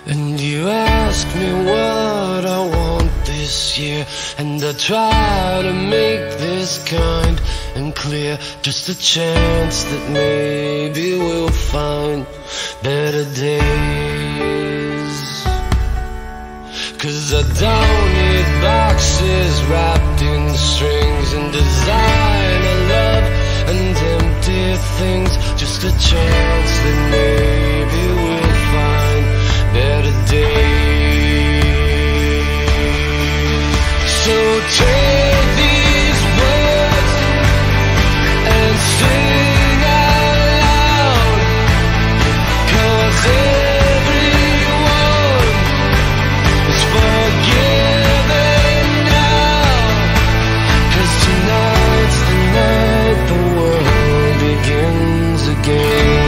And you ask me what I want this year, and I try to make this kind and clear. Just a chance that maybe we'll find better days. 'Cause I don't need boxes wrapped in strings and designer love and empty things. Just a chance that maybe we'll find better days. So take these words and sing out loud, 'cause everyone is forgiven now. 'Cause tonight's the night the world begins again.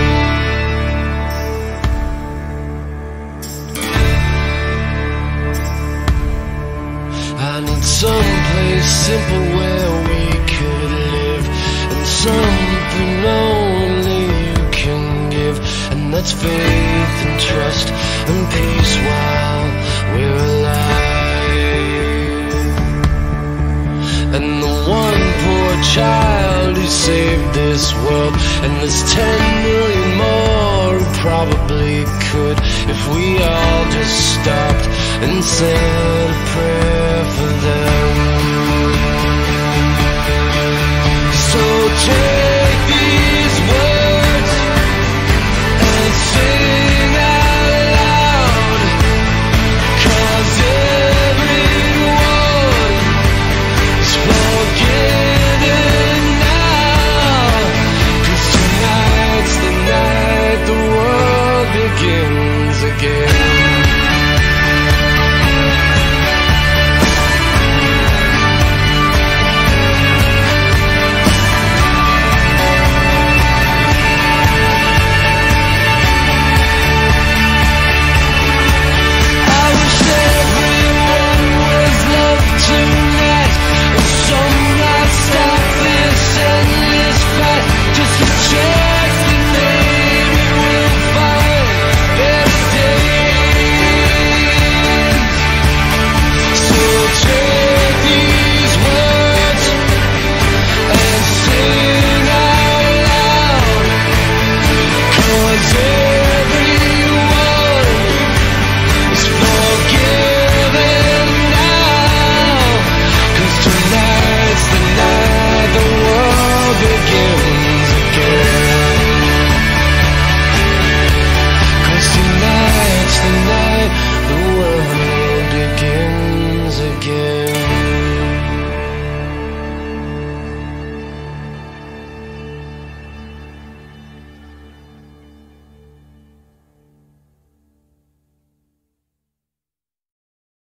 I need someplace simple where we could live, and something only you can give, and that's faith and trust and peace while we're alive. And the one poor child who saved this world, and there's 10 million more who probably could, if we all just stopped and said a prayer for them. So take